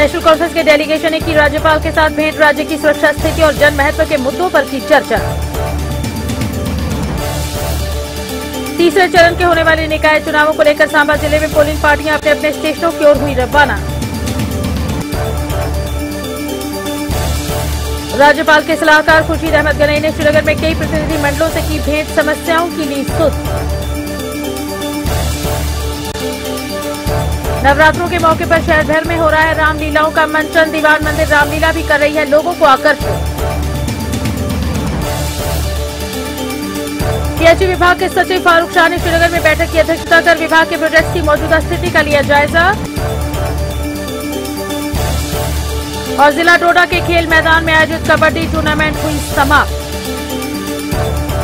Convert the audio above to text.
National conference के delegation ने की राज्यपाल के साथ भेंट, राज्य की सुरक्षा स्थिति और जन महत्व के मुद्दों पर की चर्चा। तीसरे चरण के होने वाले निकाय चुनावों को लेकर सांबा जिले में पोलिंग पार्टियां अपने अपने स्टेशनों की ओर हुई रवाना। राज्यपाल के सलाहकार खुर्शीद अहमद गनई ने श्रीनगर में कई प्रतिनिधि मंडलों से की भेंट, समस्याओं की ली सुध। नवरात्रों के मौके पर शहर भर में हो रहा है रामलीलाओं का मंचन, दीवान मंदिर रामलीला भी कर रही है लोगों को आकर्षित। पीएचई विभाग के सचिव फारूक शाह ने श्रीनगर में बैठक की अध्यक्षता कर विभाग के प्रोजेक्ट्स की मौजूदा स्थिति का लिया जायजा। और जिला डोडा के खेल मैदान में आयोजित कबड्डी टूर्नामेंट हुई समाप्त।